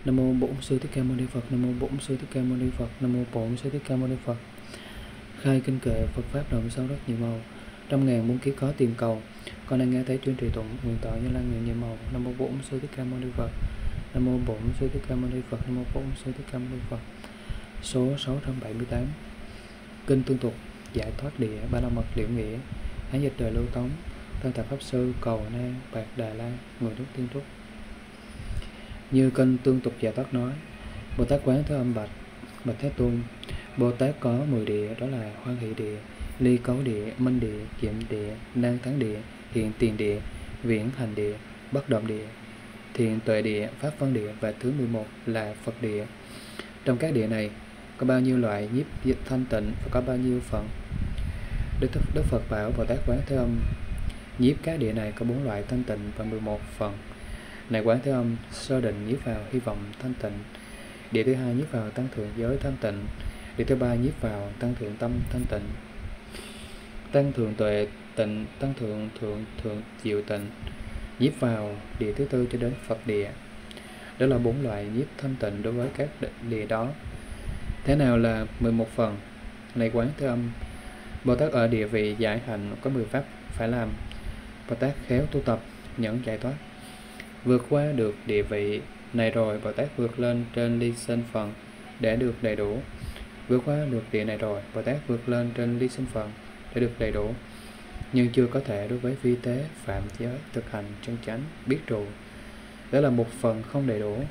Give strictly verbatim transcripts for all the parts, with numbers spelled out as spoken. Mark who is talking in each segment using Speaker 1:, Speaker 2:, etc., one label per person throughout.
Speaker 1: Nam mô Bổn Sư Thích Ca Mâu Ni Phật. Nam mô Bổn Sư Thích Ca Mâu Ni Phật. Nam mô Bổn Sư Thích Ca Mâu Ni Phật. Khai kinh kệ Phật pháp đồng sáu đất nhiều màu, trăm ngàn muôn kiếp có tìm cầu. Con đang nghe thấy tuyên trì tụng nguyện tội như lan nguyện nhiều màu. Nam mô Bổn Sư Thích Ca Mâu Ni Phật. Nam mô Bổn Sư Thích Ca Mâu Ni Phật. Nam mô Bổn Sư Thích Ca Mâu Ni Phật. Số sáu trăm bảy mươi tám. Kinh tương tục giải thoát địa ba la mật liễu nghĩa. Hán dịch đời Lưu Tống. Tân Tạp Pháp Sư Cầu Nan Bạc Đà La người nước Tiên Trúc. Như kinh tương tục giải thoát nói, Bồ Tát Quán Thế Âm bạch: Bạch Thế Tôn, Bồ Tát có mười địa, đó là hoan hỷ địa, ly cấu địa, minh địa, kiệm địa, nan thắng địa, hiện tiền địa, viễn hành địa, bất động địa, thiện tuệ địa, pháp phân địa và thứ mười một là Phật địa. Trong các địa này có bao nhiêu loại nhiếp dịch thanh tịnh và có bao nhiêu phần? Đức, Đức Phật bảo Bồ Tát Quán Thế Âm: Nhiếp các địa này có bốn loại thanh tịnh và mười một phần. Này Quán Thế Âm, sơ định nhiếp vào hy vọng thanh tịnh. Địa thứ hai nhiếp vào tăng thượng giới thanh tịnh. Địa thứ ba nhiếp vào tăng thượng tâm thanh tịnh. Tăng thượng tuệ tịnh, tăng thượng thượng thượng diệu tịnh. Nhiếp vào địa thứ tư cho đến Phật địa. Đó là bốn loại nhiếp thanh tịnh đối với các địa đó. Thế nào là mười một phần? Này Quán Thế Âm, Bồ Tát ở địa vị giải hạnh có mười pháp phải làm. Bồ Tát khéo tu tập, nhẫn giải thoát. Vượt qua được địa vị này rồi, Bồ Tát vượt lên trên ly sinh phần để được đầy đủ. Vượt qua được địa này rồi, Bồ Tát vượt lên trên ly sinh phần để được đầy đủ. Nhưng chưa có thể đối với vi tế, phạm giới, thực hành, chân chánh, biết trụ. Đó là một phần không đầy đủ.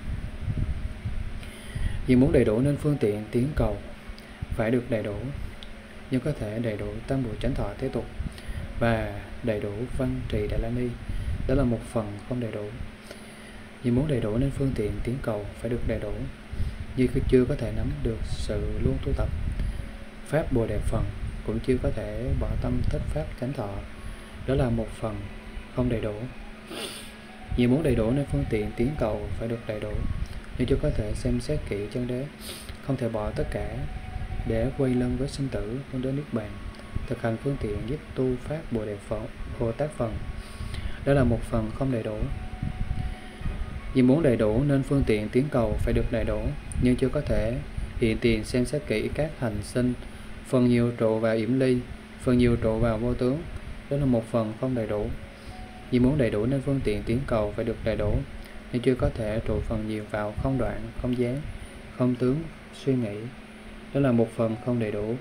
Speaker 1: Vì muốn đầy đủ nên phương tiện tiến cầu phải được đầy đủ. Nhưng có thể đầy đủ tam bộ chánh thọ thế tục và đầy đủ văn trì Đại La Ni. Đó là một phần không đầy đủ. Vì muốn đầy đủ nên phương tiện tiến cầu phải được đầy đủ. Nhưng chưa có thể nắm được sự luôn tu tập pháp Bồ Đề phần, cũng chưa có thể bỏ tâm thích pháp chánh thọ. Đó là một phần không đầy đủ. Vì muốn đầy đủ nên phương tiện tiến cầu phải được đầy đủ. Nhưng chưa có thể xem xét kỹ chân đế, không thể bỏ tất cả để quay lưng với sinh tử hướng đến niết bàn. Thực hành phương tiện giúp tu pháp Bồ Đề phần, Bồ Tát phần. Đó là một phần không đầy đủ. Vì muốn đầy đủ nên phương tiện tiến cầu phải được đầy đủ. Nhưng chưa có thể hiện tiền xem xét kỹ các hành sinh, phần nhiều trụ vào yểm ly, phần nhiều trụ vào vô tướng. Đó là một phần không đầy đủ. Vì muốn đầy đủ nên phương tiện tiến cầu phải được đầy đủ. Nhưng chưa có thể trụ phần nhiều vào không đoạn, không dáng, không tướng, suy nghĩ. Đó là một phần không đầy đủ.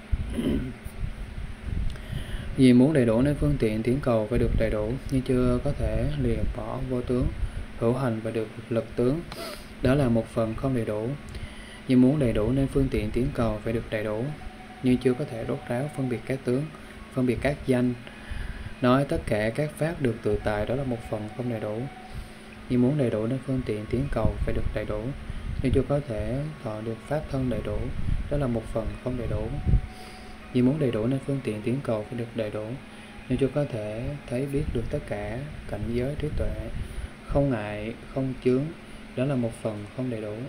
Speaker 1: Vì muốn đầy đủ nên phương tiện tiến cầu phải được đầy đủ. Nhưng chưa có thể lìa bỏ vô tướng, hữu hành và được lực tướng. Đó là một phần không đầy đủ. Nhưng muốn đầy đủ nên phương tiện tiến cầu phải được đầy đủ. Nhưng chưa có thể rốt ráo phân biệt các tướng, phân biệt các danh, nói tất cả các pháp được tự tại. Đó là một phần không đầy đủ. Nhưng muốn đầy đủ nên phương tiện tiến cầu phải được đầy đủ. Nhưng chưa có thể thọ được pháp thân đầy đủ. Đó là một phần không đầy đủ. Nhưng muốn đầy đủ nên phương tiện tiến cầu phải được đầy đủ. Nhưng chưa có thể thấy biết được tất cả cảnh giới trí tuệ, không ngại, không chướng. Đó là một phần không đầy đủ.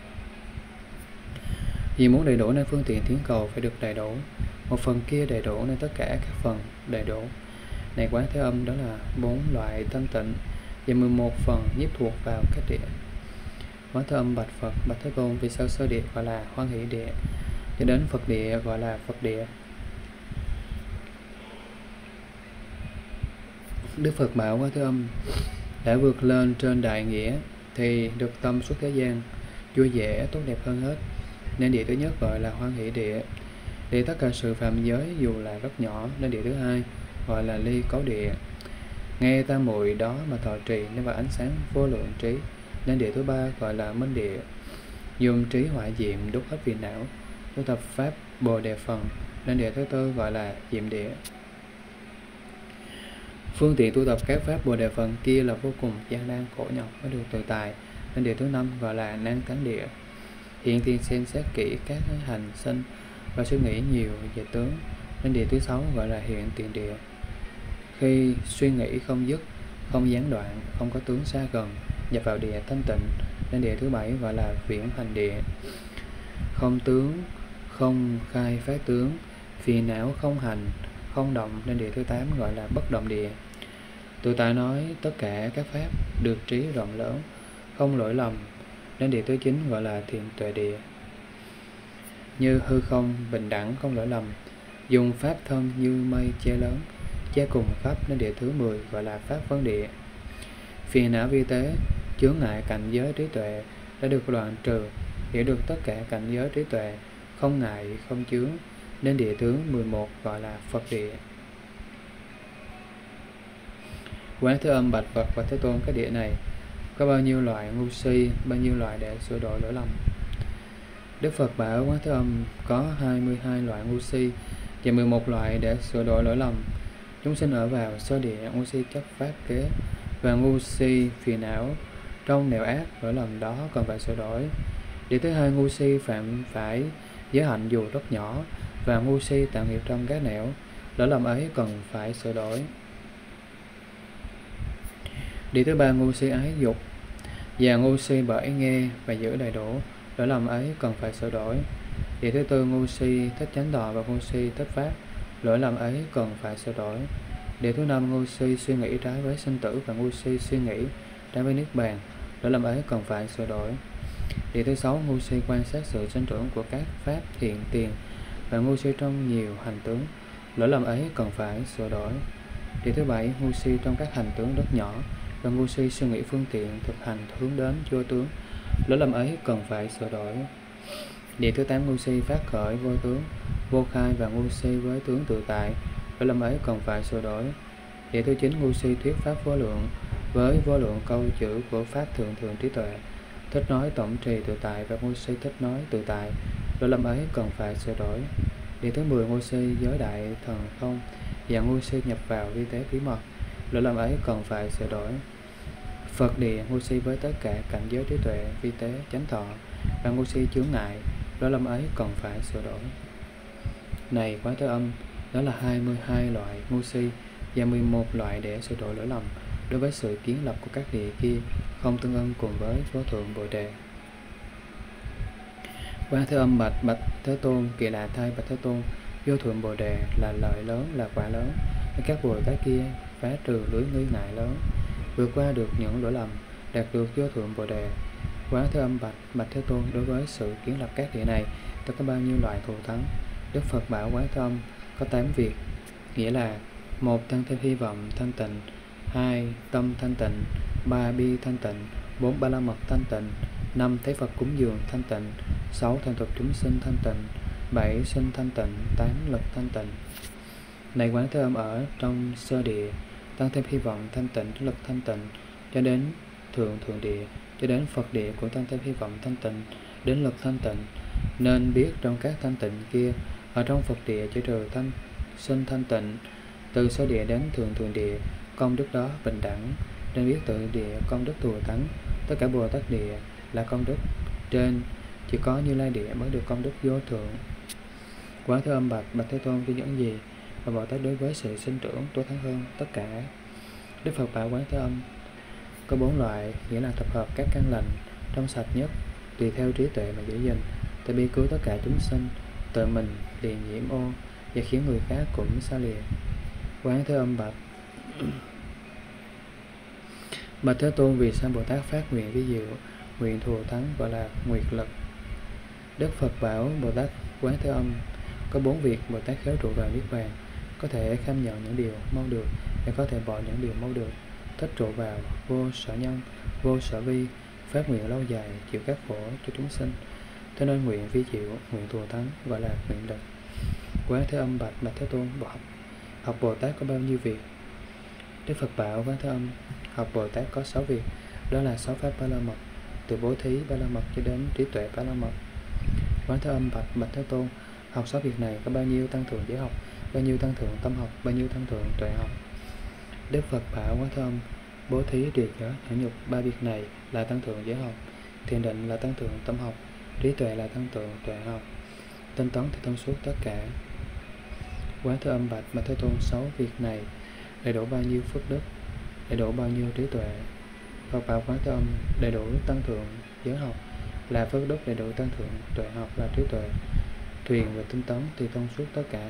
Speaker 1: Vì muốn đầy đủ nên phương tiện tiến cầu phải được đầy đủ. Một phần kia đầy đủ nên tất cả các phần đầy đủ. Này Quán Thế Âm, đó là bốn loại thanh tịnh và mười một phần nhiếp thuộc vào các địa. Quán Thế Âm bạch Phật: Bạch Thế Tôn, vì sao sơ địa gọi là hoan hỷ địa, cho đến Phật địa gọi là Phật địa? Đức Phật bảo Quán Thế Âm: đã vượt lên trên đại nghĩa thì được tâm xuất thế gian vui vẻ tốt đẹp hơn hết, nên địa thứ nhất gọi là hoan hỷ địa. Địa tất cả sự phạm giới dù là rất nhỏ, nên địa thứ hai gọi là ly cấu địa. Nghe tam muội đó mà thọ trì nên vào ánh sáng vô lượng trí, nên địa thứ ba gọi là minh địa. Dùng trí hỏa diệm đốt hết phiền não, tu tập pháp Bồ Đề phần, nên địa thứ tư gọi là diệm địa. Phương tiện tu tập các pháp Bồ Đề phần kia là vô cùng gian nan khổ nhọc mới được tự tại, nên địa thứ năm gọi là nan thắng địa. Hiện tiền xem xét kỹ các hành sinh và suy nghĩ nhiều về tướng, nên địa thứ sáu gọi là hiện tiền địa. Khi suy nghĩ không dứt, không gián đoạn, không có tướng xa gần, nhập vào địa thanh tịnh, nên địa thứ bảy gọi là viễn hành địa. Không tướng, không khai phát tướng, phiền não không hành, không động, nên địa thứ tám gọi là bất động địa. Tự tại nói tất cả các pháp được trí rộng lớn, không lỗi lầm, đến địa thứ chín gọi là thiện tuệ địa. Như hư không bình đẳng không lỗi lầm, dùng pháp thân như mây che lớn, che cùng khắp đến địa thứ mười gọi là pháp vấn địa. Phiền não vi tế, chướng ngại cảnh giới trí tuệ đã được đoạn trừ, hiểu được tất cả cảnh giới trí tuệ, không ngại không chướng, đến địa thứ mười một gọi là Phật địa. Quán Thế Âm bạch Phật và Thế Tôn, cái địa này có bao nhiêu loại ngu si, bao nhiêu loại để sửa đổi lỗi lầm? Đức Phật bảo Quán Thế Âm có hai mươi hai loại ngu si và mười một loại để sửa đổi lỗi lầm. Chúng sinh ở vào sơ địa ngu si chấp pháp kế và ngu si phiền não trong nẻo ác, lỗi lầm đó còn phải sửa đổi. Địa thứ hai ngu si phạm phải giới hạnh dù rất nhỏ và ngu si tạo nghiệp trong các nẻo, lỗi lầm ấy cần phải sửa đổi. Địa thứ ba ngu si ái dục và ngu si bởi nghe và giữ đầy đủ, lỗi lầm ấy cần phải sửa đổi. Địa thứ tư ngu si thích chánh thọ và ngu si thích pháp, lỗi lầm ấy cần phải sửa đổi. Địa thứ năm ngu si suy nghĩ trái với sinh tử và ngu si suy nghĩ trái với niết bàn, lỗi lầm ấy cần phải sửa đổi. Địa thứ sáu ngu si quan sát sự sinh trưởng của các pháp thiện tiền và ngu si trong nhiều hành tướng, lỗi lầm ấy cần phải sửa đổi. Địa thứ bảy ngu si trong các hành tướng rất nhỏ và ngu si suy nghĩ phương tiện thực hành hướng đến vô tướng, lỗi lầm ấy cần phải sửa đổi. Địa thứ tám ngu si phát khởi vô tướng, vô khai và ngu si với tướng tự tại, lỗi lầm ấy cần phải sửa đổi. Địa thứ chín ngu si thuyết pháp vô lượng với vô lượng câu chữ của pháp thượng thượng trí tuệ, thích nói tổng trì tự tại và ngu si thích nói tự tại, lỗi lầm ấy cần phải sửa đổi. Địa thứ mười ngu si giới đại thần thông và ngu si nhập vào vi tế bí mật, lỗi lầm ấy cần phải sửa đổi. Phật địa ngu si với tất cả cảnh giới trí tuệ, vi tế, chánh thọ và ngu si chướng ngại, lỗi lầm ấy cần phải sửa đổi. Này Quán Thế Âm, đó là hai mươi hai loại ngu si và mười một loại để sửa đổi lỗi lầm đối với sự kiến lập của các địa kia, không tương ưng cùng với vô thượng Bồ Đề. Quán Thế Âm bạch bạch Thế Tôn, kỳ lạ thay bạch Thế Tôn, vô thượng Bồ Đề là lợi lớn, là quả lớn, các Bồ Tát kia phá trừ lưới nghi ngại lớn, vượt qua được những lỗi lầm, đạt được vô thượng Bồ Đề. Quán Thế Âm bạch bạch Thế Tôn, đối với sự kiến lập các địa này tôi có bao nhiêu loại thù thắng? Đức Phật bảo Quán Thế Âm có tám việc, nghĩa là: một tăng thêm hy vọng thanh tịnh, hai tâm thanh tịnh, ba bi thanh tịnh, bốn ba la mật thanh tịnh, năm thấy Phật cúng dường thanh tịnh, sáu thành tục chúng sinh thanh tịnh, bảy sinh thanh tịnh, tám lực thanh tịnh. Này Quán Thế Âm, ở trong sơ địa tăng thêm hy vọng thanh tịnh, lực thanh tịnh, cho đến thượng thượng địa, cho đến Phật địa cũng tăng thêm hy vọng thanh tịnh, đến lực thanh tịnh. Nên biết trong các thanh tịnh kia, ở trong Phật địa chỉ trừ thanh sinh thanh tịnh, từ sơ địa đến thượng thượng địa, công đức đó bình đẳng. Nên biết tự địa công đức thù thắng, tất cả Bồ Tát địa là công đức trên, chỉ có Như Lai địa mới được công đức vô thượng. Quán Thế Âm bạch bạch Thế Tôn, với những gì mà Bồ Tát đối với sự sinh trưởng tối thắng hơn tất cả? Đức Phật bảo Quán Thế Âm có bốn loại, nghĩa là tập hợp các căn lành trong sạch nhất, tùy theo trí tuệ mà giữ gìn, từ bi cứu tất cả chúng sinh, tự mình liền nhiễm ô và khiến người khác cũng xa lìa. Quán Thế Âm bạch bạch Thế Tôn, vì sao Bồ Tát phát nguyện vi diệu, nguyện thù thắng gọi là nguyệt lực? Đức Phật bảo Bồ Tát Quán Thế Âm có bốn việc Bồ Tát khéo trụ vào niết bàn, có thể kham nhận những điều mau được và có thể bỏ những điều mau được, thích trụ vào vô sở nhân, vô sở vi, phát nguyện lâu dài, chịu các khổ cho chúng sinh. Thế nên nguyện vi diệu, nguyện thù thắng gọi là nguyện lực. Quán Thế Âm bạch bạch Thế Tôn, học học Bồ Tát có bao nhiêu việc? Đức Phật bảo Quán Thế Âm, học Bồ Tát có sáu việc, đó là sáu pháp ba la mật, từ bố thí ba la mật cho đến trí tuệ ba la mật. Quán Thế Âm bạch bạch Thế Tôn, học sáu việc này có bao nhiêu tăng thượng giới học, bao nhiêu tăng thượng tâm học, bao nhiêu tăng thượng tuệ học? Đức Phật bảo Quán Thế Âm, bố thí, trì giới, nhẫn nhục, ba việc này là tăng thượng giới học, thiền định là tăng thượng tâm học, trí tuệ là tăng thượng tuệ học, tinh tấn thì thông suốt tất cả. Quán Thế Âm bạch bạch Thế Tôn, sáu việc này đầy đủ bao nhiêu phước đức, đầy đủ bao nhiêu trí tuệ? Phật bảo Quán Thế Âm, đầy đủ tăng thượng giới học là phước đức, đầy đủ tăng thượng tuệ học là trí tuệ, thuyền và tinh tấn thì thông suốt tất cả.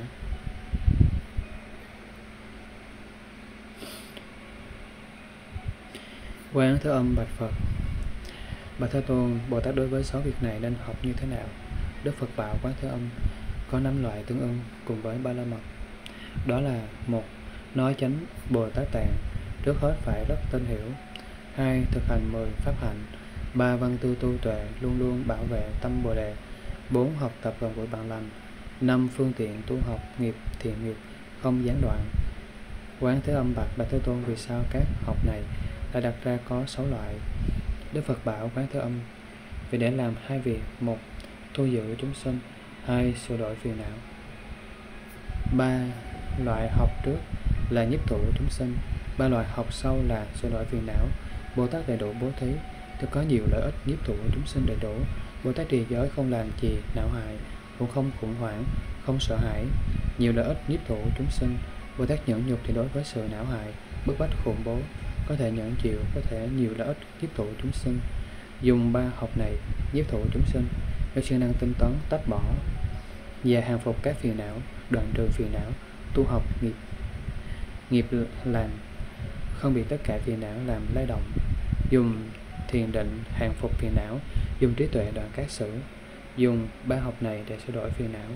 Speaker 1: Quán Thế Âm bạch Phật, Bạch Thế Tôn, Bồ Tát đối với sáu việc này nên học như thế nào? Đức Phật bảo Quán Thế Âm có năm loại tương ưng cùng với ba la mật. Đó là: một. Nói chánh Bồ Tát Tạng, trước hết phải rất tin hiểu. Hai. Thực hành mười pháp hạnh. Ba. Văn tư tu tuệ, luôn luôn bảo vệ tâm Bồ Đề. Bốn. Học tập gần gũi bạn lành. Năm. Phương tiện tu học nghiệp thiện nghiệp, không gián đoạn. Quán Thế Âm bạch Bạch Thế Tôn, vì sao các học này đã đặt ra có sáu loại? Đức Phật bảo Quán Thế Âm, vì để làm hai việc: một. Tu giữ chúng sinh. Hai. Sửa đổi phiền não. Ba. Loại học trước là nhiếp thủ chúng sinh. Ba loại học sau là sửa đổi phiền não. Bồ Tát đầy đủ bố thí thì có nhiều lợi ích. Nhiếp thủ chúng sinh đầy đủ. Bồ Tát trì giới không làm trì não hại, cũng không khủng hoảng, không sợ hãi. Nhiều lợi ích nhiếp thủ chúng sinh. Bồ Tát nhẫn nhục thì đối với sự não hại, bức bách khủng bố, có thể nhẫn chịu, có thể nhiều lợi ích nhiếp thủ chúng sinh. Dùng ba học này nhiếp thủ chúng sinh, nếu siêng năng tinh tấn, tách bỏ và hàng phục các phiền não, đoạn trừ phiền não, tu học nghiệp nghiệp làm, không bị tất cả phiền não làm lay động. Dùng thiền định hàng phục phiền não, dùng trí tuệ đoạn các xử. Dùng ba học này để sửa đổi phiền não.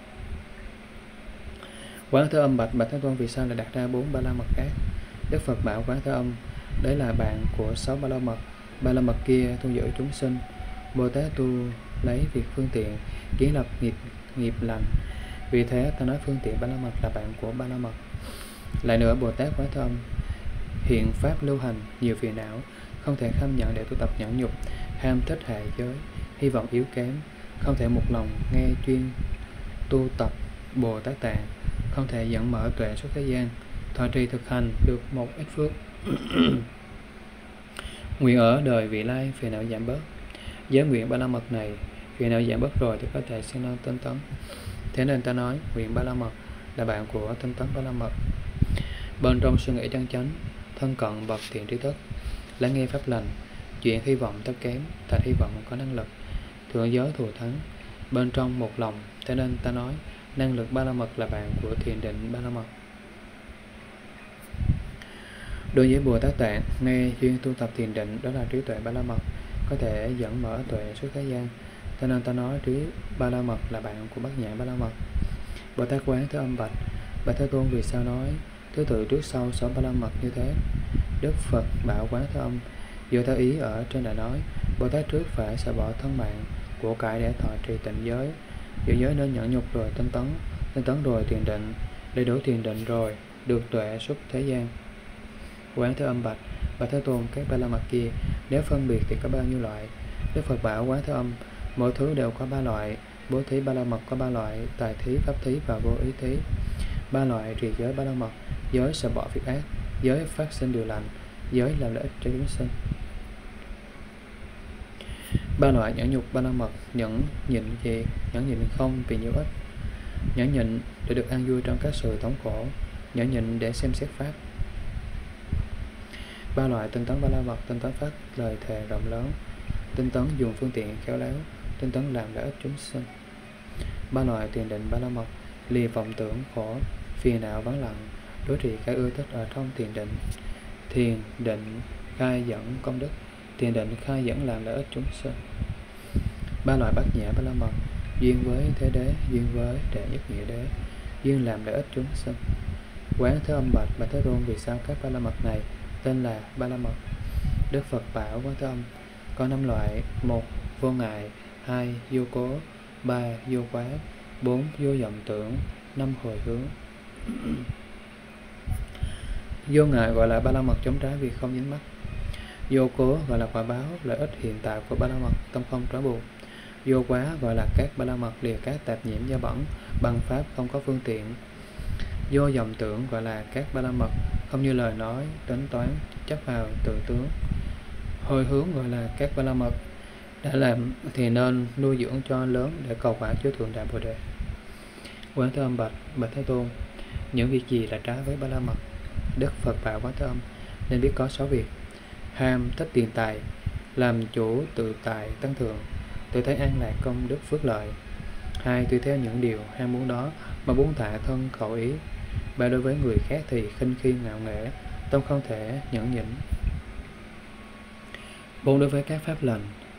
Speaker 1: Quán Thế Âm bạch Bạch Thế Tôn, vì sao lại đặt ra bốn ba la mật khác? Đức Phật bảo Quán Thế Âm, đấy là bạn của sáu ba la mật. Ba la mật kia tu giữ chúng sinh. Bồ Tát tu lấy việc phương tiện kiến lập nghiệp nghiệp lành. Vì thế ta nói phương tiện ba la mật là bạn của ba la mật. Lại nữa, Bồ Tát Quán Thế Âm hiện pháp lưu hành nhiều phiền não, không thể kham nhận để tu tập nhẫn nhục, ham thích hạ giới, hy vọng yếu kém, không thể một lòng nghe chuyên tu tập Bồ Tát Tạng, không thể dẫn mở tuệ suốt thế gian, thọ trì thực hành được một ít phước. Nguyện ở đời vị lai phiền não giảm bớt. Với nguyện ba la mật này, phiền não giảm bớt rồi thì có thể siêng năng tinh tấn. Thế nên ta nói nguyện ba la mật là bạn của tinh tấn ba la mật. Bên trong suy nghĩ chân chánh, thân cận bậc thiện trí thức, lắng nghe pháp lành, chuyện hy vọng thấp kém thành hy vọng có năng lực, thượng giới thù thắng, bên trong một lòng. Thế nên ta nói năng lực ba la mật là bạn của thiền định ba la mật. Đối với Bồ Tát Tạng, nghe chuyên tu tập thiền định, đó là trí tuệ ba la mật, có thể dẫn mở tuệ suốt thế gian. Cho nên ta nói trí ba la mật là bạn của bát nhã ba la mật. Bồ Tát Quán Thế Âm bạch Bạch Thế Tôn, vì sao nói thứ tự trước sau sáu ba la mật như thế? Đức Phật bảo Quán Thế Âm, dựa theo ý ở trên đã nói, Bồ Tát trước phải xả bỏ thân mạng của cải để thọ trì tịnh giới. Giữ giới nên nhẫn nhục rồi tinh tấn, tinh tấn rồi thiền định, đầy đủ thiền định rồi được tuệ xuất thế gian. Quán Thế Âm bạch Bạch Thế Tôn, các ba la mật kia nếu phân biệt thì có bao nhiêu loại? Đức Phật bảo Quán Thế Âm, mỗi thứ đều có ba loại. Bố thí ba la mật có ba loại: tài thí, pháp thí và vô ý thí. Ba loại trì giới ba la mật: giới xả bỏ việc ác, giới phát sinh điều lành, giới làm lợi ích cho chúng sinh. Ba loại nhẫn nhục ba la mật: nhẫn nhịn gì, nhẫn nhịn không vì nhiều ích, nhẫn nhịn để được an vui trong các sự thống khổ, nhẫn nhịn để xem xét pháp. Ba loại tinh tấn ba la mật: tinh tấn phát lời thề rộng lớn, tinh tấn dùng phương tiện khéo léo, tinh tấn làm lợi ích chúng sinh. Ba loại thiền định ba la mật: lìa vọng tưởng khổ, phiền não vắng lặng, đối trị cái ưa thích ở trong thiền định. Thiền định khai dẫn công đức, thiền định khai dẫn làm lợi ích chúng sinh. Ba loại bát nhã ba la mật: duyên với thế đế, duyên với đệ nhất nghĩa đế, duyên làm lợi ích chúng sinh. Quán Thế Âm bạch Bạch Thế Tôn, vì sao các ba la mật này tên là ba la mật? Đức Phật bảo Quán Thế Âm, có năm loại: một vô ngại, hai vô cố, ba vô quá, bốn vô vọng tưởng, năm hồi hướng. Vô ngại gọi là ba la mật chống trái vì không dính mắc. Vô cố gọi là quả báo lợi ích hiện tại của ba la mật, tâm không trói buộc. Vô quá gọi là các ba la mật lìa các tạp nhiễm do bẩn bằng pháp không có phương tiện. Vô vọng tưởng gọi là các ba la mật không như lời nói, tính toán, chấp vào tự tướng. Hồi hướng gọi là các ba la mật đã làm thì nên nuôi dưỡng cho lớn để cầu quả chứa thượng đại bồ đề. Quán Thế Âm bạch Bạch Thế Tôn, những việc gì là trái với ba la mật? Đức Phật bảo Quán Thế Âm, nên biết có sáu việc: ham thích tiền tài, làm chủ tự tài tăng thượng, tự thấy an lạc công đức phước lợi. Hai, tùy theo những điều ham muốn đó mà buông thả thân khẩu ý. Ba, đối với người khác thì khinh khi ngạo nghễ, tâm không thể nhẫn nhịn. Bốn, đối với các pháp lành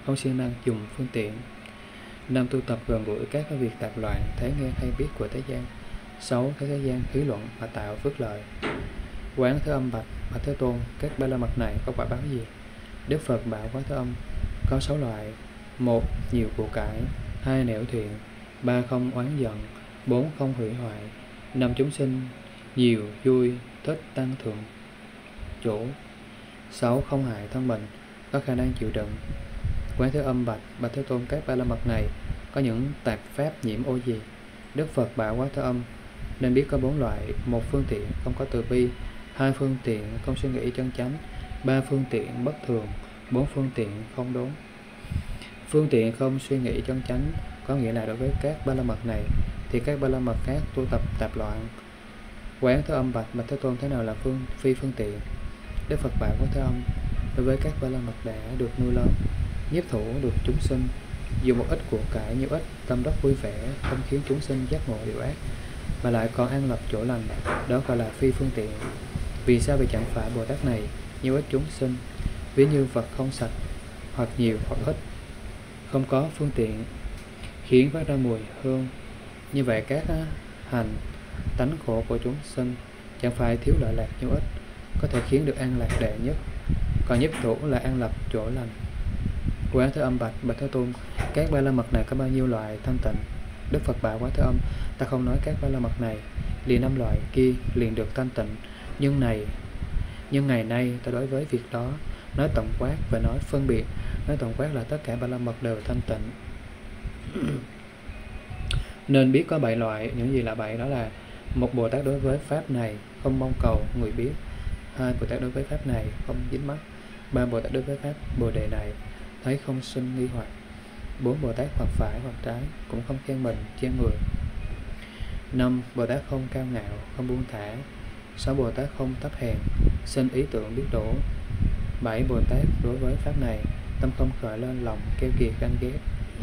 Speaker 1: không siêng năng dùng phương tiện. Năm, tu tập gần gũi các cái việc tạp loạn, thấy nghe hay biết của thế gian. Sáu, cái thế gian khí luận và tạo phước lợi. Quán Thế Âm bạch: Bạch Thế Tôn, các ba la mật này có quả báo gì? Đức Phật bảo Quán Thế Âm: có sáu loại. Một, nhiều của cải. Hai, nẻo thiện. Ba, không oán giận. Bốn, không hủy hoại. Năm, chúng sinh nhiều, vui, thích, tăng thượng chủ. Sáu, không hại thân mình, có khả năng chịu đựng. Quán Thế Âm bạch: Bạch Thế Tôn, các ba la mật này có những tạp pháp nhiễm ô gì? Đức Phật bảo Quán Thế Âm: nên biết có bốn loại. Một, phương tiện không có từ bi. Hai, phương tiện không suy nghĩ chân chánh. Ba, phương tiện bất thường. Bốn, phương tiện không đốn. Phương tiện không suy nghĩ chân chánh có nghĩa là đối với các ba la mật này thì các ba la mật khác tu tập tạp loạn. Quán Thế Âm bạch: Bạch Thế Tôn, thế nào là phương phi phương tiện? Đức Phật bảo Quán Thế Âm: đối với các ba la mật đã được nuôi lớn, nhiếp thủ được chúng sinh, dùng một ít của cải nhiều ít, tâm đắc vui vẻ, không khiến chúng sinh giác ngộ điều ác, mà lại còn an lập chỗ lành, đó gọi là phi phương tiện. Vì sao vì chẳng phải Bồ Tát này nhiều ít chúng sinh, ví như vật không sạch, hoặc nhiều hoặc ít, không có phương tiện khiến phát ra mùi hương. Như vậy các hành tánh khổ của chúng sinh chẳng phải thiếu lợi lạc nhiều ít, có thể khiến được an lạc đệ nhất, còn nhiếp thủ là an lập chỗ lành. Quán Thế Âm bạch: Bạch Thế Tôn, các ba la mật này có bao nhiêu loại thanh tịnh? Đức Phật bảo Quán Thế Âm: ta không nói các ba la mật này liền năm loại kia liền được thanh tịnh, nhưng này nhưng ngày nay ta đối với việc đó nói tổng quát và nói phân biệt. Nói tổng quát là tất cả ba la mật đều thanh tịnh. Nên biết có bảy loại. Những gì là bảy? Đó là: một, Bồ Tát đối với pháp này không mong cầu người biết. Hai, Bồ Tát đối với pháp này không dính mắc. Ba, Bồ Tát đối với pháp Bồ đề này thấy không sinh nghi hoặc. Bốn, Bồ Tát hoặc phải hoặc trái, cũng không khen mình chê người. Năm, Bồ Tát không cao ngạo, không buông thả. Sáu, Bồ Tát không thấp hèn, sinh ý tưởng biết đổ. Bảy, Bồ Tát đối với pháp này tâm không khởi lên lòng keo kiệt ganh ghét.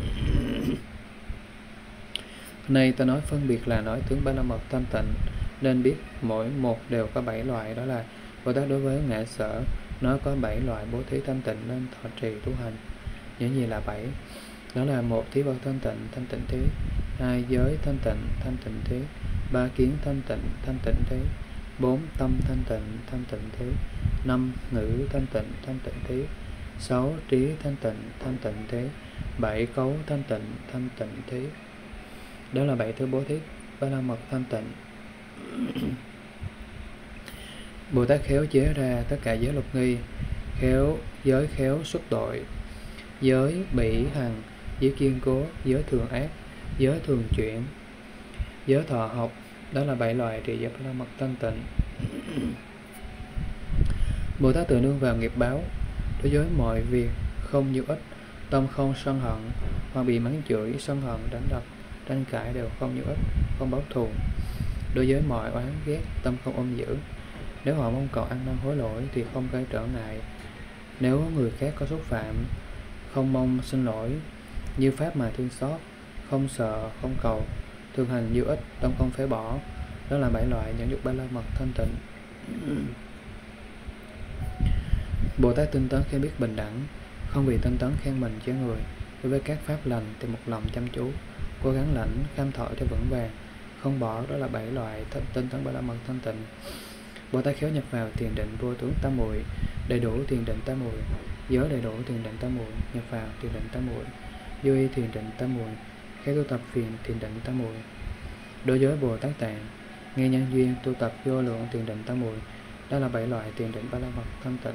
Speaker 1: Nay ta nói phân biệt là nói tướng ba la mật thanh tịnh, nên biết mỗi một đều có bảy loại. Đó là: Bồ Tát đối với ngã sở nói có bảy loại bố thí thanh tịnh nên thọ trì tu hành. Những gì là bảy? Đó là: một, thí vật thanh tịnh, thanh tịnh thí. Hai, giới thanh tịnh, thanh tịnh thí. Ba, kiến thanh tịnh, thanh tịnh thí. Bốn, tâm thanh tịnh, thanh tịnh thí. Năm, ngữ thanh tịnh, thanh tịnh thí. Sáu, trí thanh tịnh, thanh tịnh thí. Bảy, cấu thanh tịnh, thanh tịnh thí. Đó là bảy thứ bố thí ba la mật thanh tịnh. Bồ Tát khéo chế ra tất cả giới lục nghi, khéo giới khéo xuất tội, giới bỉ hằng, giới kiên cố, giới thường ác, giới thường chuyển, giới thọ học. Đó là bảy loại trì giới ba la mật thanh tịnh. Bồ Tát tự nương vào nghiệp báo, đối với mọi việc không nhiều ít, tâm không sân hận, hoặc bị mắng chửi, sân hận, đánh đập, tranh cãi đều không nhiều ít, không báo thù. Đối với mọi oán ghét, tâm không ôm giữ. Nếu họ mong cầu ăn năn hối lỗi thì không gây trở ngại. Nếu người khác có xúc phạm, không mong xin lỗi, như pháp mà thương xót, không sợ, không cầu, thường hành như ít, tâm không phế bỏ. Đó là bảy loại nhẫn nhục ba la mật thanh tịnh. Bồ Tát tinh tấn khen biết bình đẳng, không vì tinh tấn khen mình cho người. Đối với các pháp lành thì một lòng chăm chú, cố gắng lãnh, kham thọ cho vững vàng, không bỏ. Đó là bảy loại tinh tấn ba la mật thanh tịnh. Bồ Tát khéo nhập vào thiền định vô tướng tam muội, đầy đủ thiền định tam muội, giới đầy đủ thiền định tam muội, nhập vào thiền định tam muội, vô y thiền định tam muội, khéo tu tập phiền thiền định tam muội. Đối với Bồ Tát Tạng, nghe nhân duyên tu tập vô lượng thiền định tam muội. Đó là bảy loại thiền định ba la mật thanh tịnh.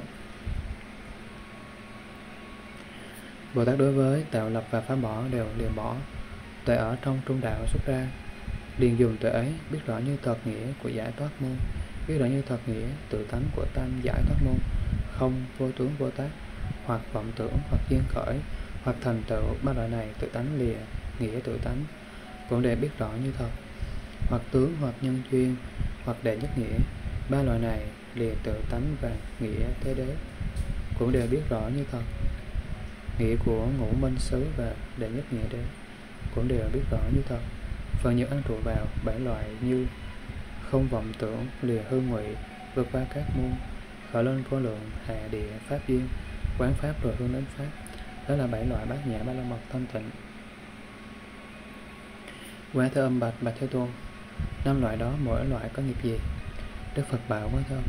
Speaker 1: Bồ Tát đối với tạo lập và phá bỏ đều liền bỏ. Tuệ ở trong trung đạo xuất ra, liền dùng tuệ ấy biết rõ như thật nghĩa của giải thoát môn, biết rõ như thật nghĩa tự tánh của tam giải thoát môn, không vô tướng vô tác, hoặc vọng tưởng, hoặc duyên khởi, hoặc thành tựu. Ba loại này tự tánh lìa nghĩa tự tánh cũng để biết rõ như thật, hoặc tướng, hoặc nhân duyên, hoặc đệ nhất nghĩa. Ba loại này lìa tự tánh và nghĩa thế đế cũng đều biết rõ như thật. Nghĩa của ngũ minh xứ và đệ nhất nghĩa đế cũng đều biết rõ như thật. Phần nhiều ăn trụ vào bảy loại như không vọng tưởng, lìa hư ngụy, vượt qua các môn, khởi lên vô lượng hạ địa pháp duyên, quán pháp rồi hướng đến pháp, đó là bảy loại bát nhã ba la mật thanh tịnh. Quán Thế Âm bạch Bạch Thế Tôn, năm loại đó mỗi loại có nghiệp gì? Đức Phật bảo Quán Thế Âm: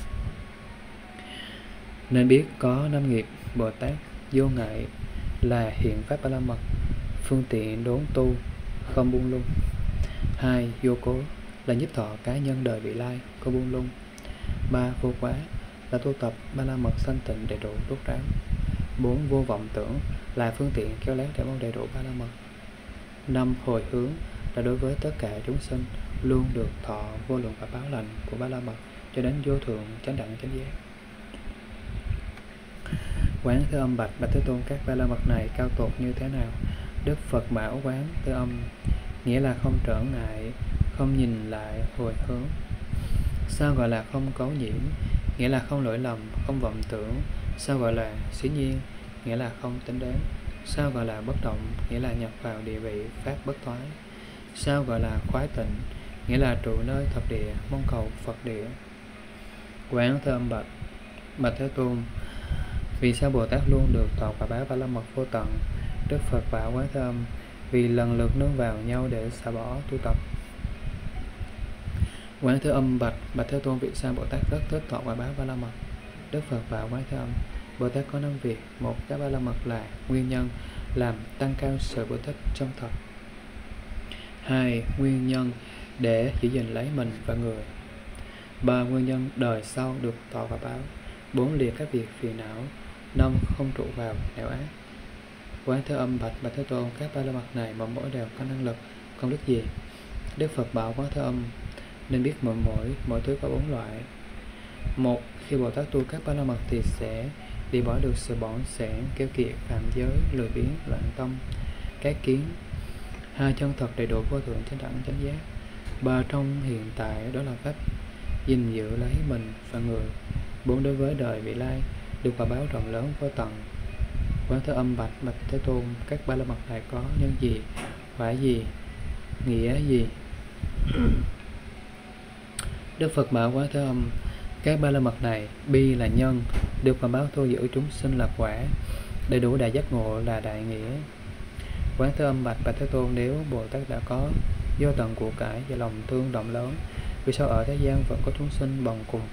Speaker 1: nên biết có năm nghiệp. Bồ Tát vô ngại là hiện pháp ba la mật, phương tiện đốn tu, không buông lung. Hai, vô cố là nhiếp thọ cá nhân đời vị lai, có buông lung. Ba, vô quá là tu tập ba la mật sanh tịnh đầy đủ rốt ráo. Bốn, vô vọng tưởng là phương tiện khéo léo để mong đầy đủ ba la mật. Năm, hồi hướng là đối với tất cả chúng sinh luôn được thọ vô lượng quả báo lành của ba la mật cho đến vô thượng chánh đẳng chánh giác. Quán Thế Âm bạch Bạch Thế Tôn, các ba la mật này cao tột như thế nào? Đức Phật bảo Quán Thế Âm nghĩa là không trở ngại, không nhìn lại, hồi hướng. Sao gọi là không cấu nhiễm? Nghĩa là không lỗi lầm, không vọng tưởng. Sao gọi là xí nhiên? Nghĩa là không tính đến. Sao gọi là bất động? Nghĩa là nhập vào địa vị pháp bất thoái. Sao gọi là khoái tịnh? Nghĩa là trụ nơi thập địa, mong cầu Phật địa. Quán Thế Âm bạch Bạch Thế Tôn, vì sao Bồ Tát luôn được thọ quả báo ba la mật vô tận? Đức Phật bảo Quán Thế Âm, vì lần lượt nương vào nhau để xả bỏ tu tập. Quán Thế Âm bạch Bạch Thế Tôn, vì sao Bồ Tát rất thích thọ quả báo ba la mật? Đức Phật bảo Quán Thế Âm, Bồ Tát có năm việc. Một, các ba la mật là nguyên nhân làm tăng cao sự Bồ Tát trong thật. Hai, nguyên nhân để giữ gìn lấy mình và người. Ba, nguyên nhân đời sau được thọ quả báo. Bốn, liệt các việc phiền não. Năm, không trụ vào nẻo ác. Quán Thế Âm bạch Bạch Thế Tôn, các ba la mật này mỗi mỗi đều có năng lực, công đức gì? Đức Phật bảo Quán Thế Âm, nên biết mỗi mỗi mỗi thứ có bốn loại. Một, khi Bồ Tát tu các ba la mật thì sẽ đi bỏ được sự bỏng sẻn, keo kiệt, phạm giới, lười biếng, loạn tâm, các kiến. Hai, chân thật đầy đủ vô thượng chánh đẳng chánh giác. Ba, trong hiện tại đó là pháp gìn giữ lấy mình và người. Bốn, đối với đời vị lai được quả báo rộng lớn vô tận. Quán Thế Âm bạch Bạch Thế Tôn, các ba la mật này có nhân gì, quả gì, nghĩa gì? Đức Phật bảo Quán Thế Âm, các ba la mật này, bi là nhân, được quả báo thu giữ chúng sinh là quả, đầy đủ đại giác ngộ là đại nghĩa. Quán Thế Âm bạch Bạch Thế Tôn, nếu Bồ Tát đã có vô tận của cải và lòng thương rộng lớn, vì sao ở thế gian vẫn có chúng sinh bần cùng?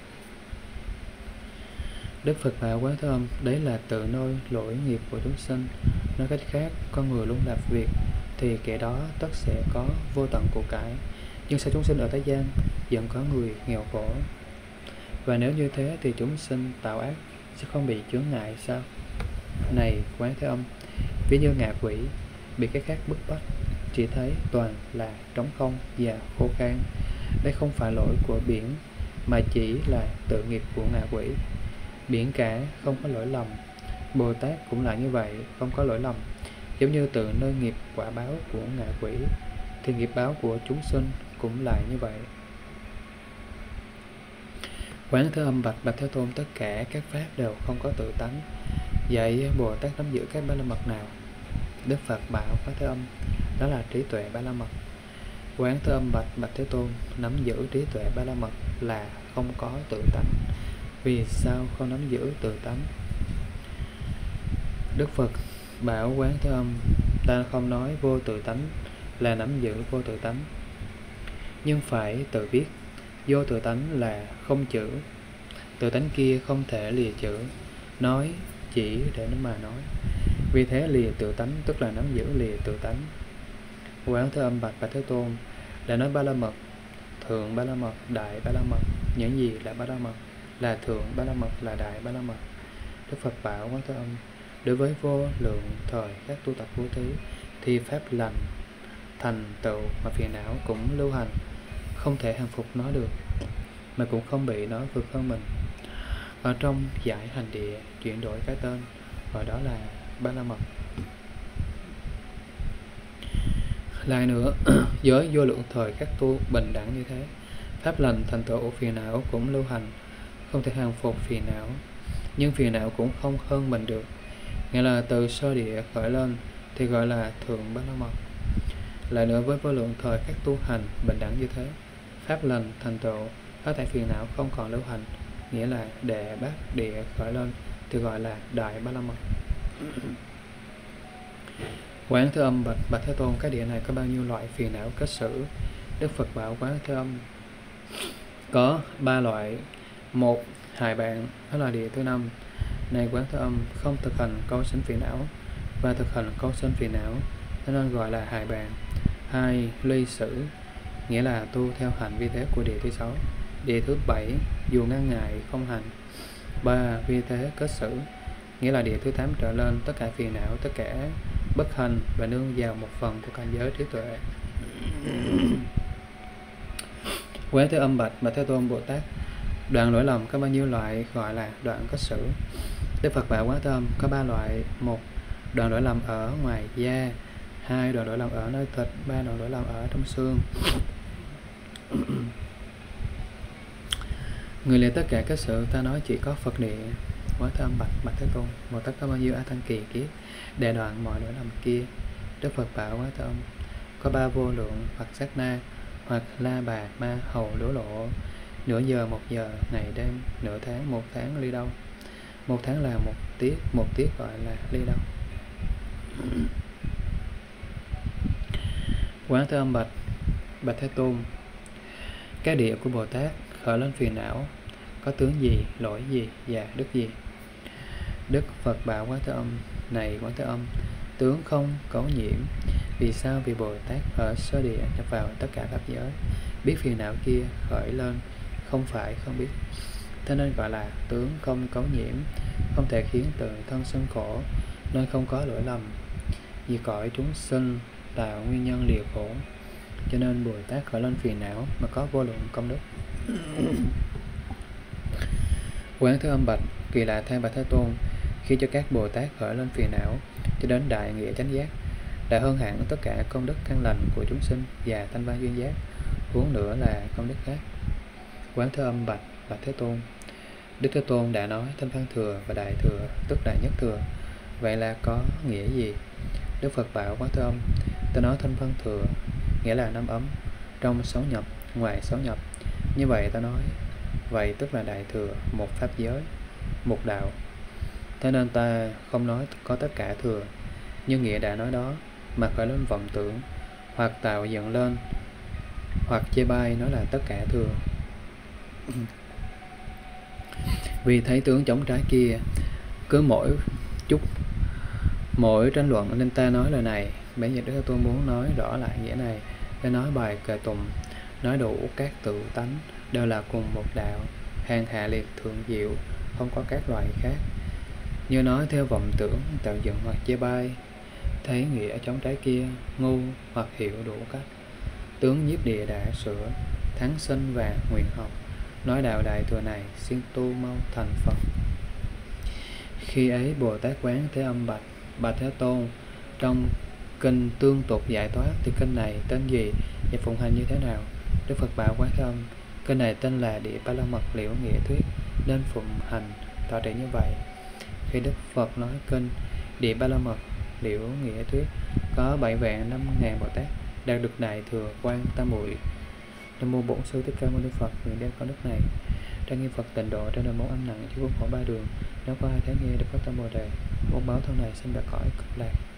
Speaker 1: Đức Phật bảo Quán Thế Âm, đấy là tự nôi lỗi nghiệp của chúng sinh. Nói cách khác, con người luôn làm việc thì kẻ đó tất sẽ có vô tận của cải. Nhưng sao chúng sinh ở thế gian vẫn có người nghèo khổ? Và nếu như thế thì chúng sinh tạo ác sẽ không bị chướng ngại sao? Này Quán Thế Âm, ví như ngạ quỷ bị cái khác bức bách, chỉ thấy toàn là trống không và khô khan. Đây không phải lỗi của biển, mà chỉ là tự nghiệp của ngạ quỷ. Biển cả không có lỗi lầm, Bồ Tát cũng là như vậy, không có lỗi lầm. Giống như tự nơi nghiệp quả báo của ngạ quỷ, thì nghiệp báo của chúng sinh cũng là như vậy. Quán Thế Âm bạch Bạch Thế Tôn, tất cả các pháp đều không có tự tánh. Vậy Bồ Tát nắm giữ các ba la mật nào? Đức Phật bảo Quán Thế Âm, đó là trí tuệ ba la mật. Quán Thế Âm bạch Bạch Thế Tôn, nắm giữ trí tuệ ba la mật là không có tự tánh. Vì sao không nắm giữ tự tánh? Đức Phật bảo Quán Thế Âm, ta không nói vô tự tánh là nắm giữ vô tự tánh, nhưng phải tự biết. Vô tự tánh là không chữ, tự tánh kia không thể lìa chữ, nói chỉ để nó mà nói. Vì thế lìa tự tánh tức là nắm giữ lìa tự tánh. Quán Thế Âm bạch Bạch Thế Tôn, là nói ba la mật, thượng ba la mật, đại ba la mật. Những gì là ba la mật? Là thượng ba la mật, là đại ba la mật. Đức Phật bảo Quán Thế Âm, đối với vô lượng thời các tu tập vô thí thì pháp lành thành tựu mà phiền não cũng lưu hành, không thể hàng phục nó được, mà cũng không bị nó vượt hơn mình. Ở trong giải hành địa chuyển đổi cái tên, gọi đó là ba la mật. Lại nữa, với vô lượng thời các tu bình đẳng như thế, pháp lành thành tựu phiền não cũng lưu hành, không thể hàng phục phiền não, nhưng phiền não cũng không hơn mình được. Nghĩa là từ sơ địa khởi lên thì gọi là thượng ba la mật. Lại nữa, với vô lượng thời các tu hành bình đẳng như thế, pháp lành thành tựu, hết thảy phiền não không còn lưu hành, nghĩa là đệ bát địa khởi lên thì gọi là đại ba la mật. Quán Thế Âm bạch bạch Thế Tôn, cái địa này có bao nhiêu loại phiền não kết xử? Đức Phật bảo Quán Thế Âm có ba loại. Một, hài bạn, đó là địa thứ năm. Này Quán Thế Âm, không thực hành câu sinh phiền não và thực hành câu sinh phiền não, cho nên gọi là hài bạn. Hai, ly sử, nghĩa là tu theo hành vi thế của địa thứ sáu. Địa thứ bảy, dù ngăn ngại không hành. Ba, vi thế kết xử, nghĩa là địa thứ tám trở lên, tất cả phiền não, tất cả bất hành và nương vào một phần của cảnh giới trí tuệ. Quán Thế Âm bạch bạch Thế Tôn Bồ Tát, đoạn lỗi lầm có bao nhiêu loại gọi là đoạn kết xử? Đức Phật bảo Quán Thế Âm có ba loại. Một, đoạn lỗi lầm ở ngoài da. Hai, đoạn lỗi lầm ở nơi thịt. Ba, đoạn lỗi lầm ở trong xương. Người lìa tất cả các sự, ta nói chỉ có Phật địa. Quán Thế Âm bạch bạch Thế Tôn, Bồ Tát có bao nhiêu a tăng kỳ kiếp để đoạn mọi lỗi lầm kia? Đức Phật bảo Quán Thế Âm có ba vô lượng hoặc sát na, hoặc la bà ma hầu đố lộ, nửa giờ, một giờ, ngày đêm, nửa tháng, một tháng, ly đâu. Một tháng là một tiết, một tiết gọi là ly đâu. Quán Thế Âm bạch bạch Thế Tôn, cái địa của Bồ Tát khởi lên phiền não có tướng gì, lỗi gì và đức gì? Đức Phật bảo Quán Thế Âm, này Quán Thế Âm, tướng không cấu nhiễm. Vì sao? Vì Bồ Tát ở sơ địa nhập vào tất cả pháp giới, biết phiền não kia khởi lên, không phải không biết, thế nên gọi là tướng không cấu nhiễm, không thể khiến tự thân sân khổ, nên không có lỗi lầm. Vì cõi chúng sinh tạo nguyên nhân lìa khổ, cho nên Bồ Tát khởi lên phiền não mà có vô lượng công đức. Quán Thế Âm bạch, kỳ lạ thay bạch Thế Tôn, khi cho các Bồ Tát khởi lên phiền não cho đến đại nghĩa chánh giác, đã hơn hẳn tất cả công đức căn lành của chúng sinh và thanh văn duyên giác, huống nữa là công đức khác. Quán Thế Âm bạch bạch Thế Tôn, Đức Thế Tôn đã nói thanh văn thừa và đại thừa, tức đại nhất thừa, vậy là có nghĩa gì? Đức Phật bảo Quán Thế Âm, ta nói thanh văn thừa nghĩa là năm ấm, trong sáu nhập, ngoài sáu nhập. Như vậy ta nói, vậy tức là đại thừa, một pháp giới, một đạo. Thế nên ta không nói có tất cả thừa, như nghĩa đã nói đó, mà khởi lên vọng tưởng, hoặc tạo dựng lên, hoặc chê bai nói là tất cả thừa. Vì thấy tướng chống trái kia, cứ mỗi chút mỗi tranh luận nên ta nói lời này. Bây giờ Đức Thế Tôn muốn nói rõ lại nghĩa này, để nói bài kệ tùng, nói đủ các tự tánh đều là cùng một đạo, hàng hạ liệt thượng diệu, không có các loài khác. Như nói theo vọng tưởng, tạo dựng hoặc chê bai, thấy nghĩa chống trái kia, ngu hoặc hiểu đủ cách. Tướng nhiếp địa đã sửa, thắng sinh và nguyện học, nói đạo đại thừa này, xin tu mau thành Phật. Khi ấy Bồ Tát Quán Thế Âm bạch, bạch Thế Tôn, trong kinh tương tục giải thoát thì kinh này tên gì và phụng hành như thế nào? Đức Phật bảo Quán Thế Âm, kinh này tên là Địa Ba La Mật Liễu Nghĩa Thuyết, nên phụng hành tỏ trị như vậy. Khi Đức Phật nói kinh Địa Ba La Mật Liễu Nghĩa Thuyết, có bảy vạn năm ngàn Bồ Tát đạt được đại thừa quan tam muội. Nam mô Bổn Sư Thích Ca Mâu Ni Phật, nguyện đem có đức này trang nghiêm Phật tịnh độ trên đời môn âm nặng chứ vô khổ ba đường. Nếu có ai thấy nghe được phát tâm Bồ đề, môn báo thân này xin đạt cõi cực lạc.